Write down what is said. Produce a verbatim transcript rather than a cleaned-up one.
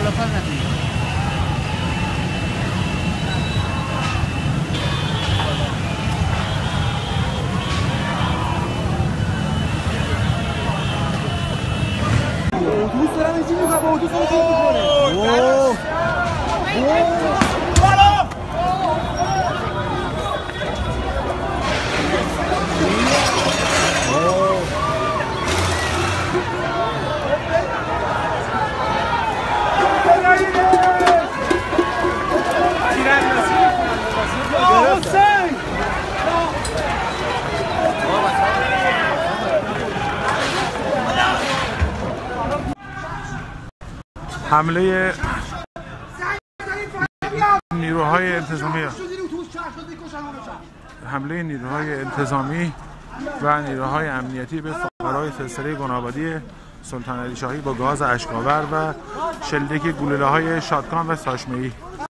اتوبوس دارن اینجوری میکنن با اتوبوس اینجوری میکنه. اوه حمله نیروهای انتظامی حمله نیروهای انتظامی و نیروهای امنیتی به فقرای سلسله بنابادی سلطان علی شاهی با گاز اشک‌آور و شلیک گلوله‌های شاتگان و ساشمه‌ای.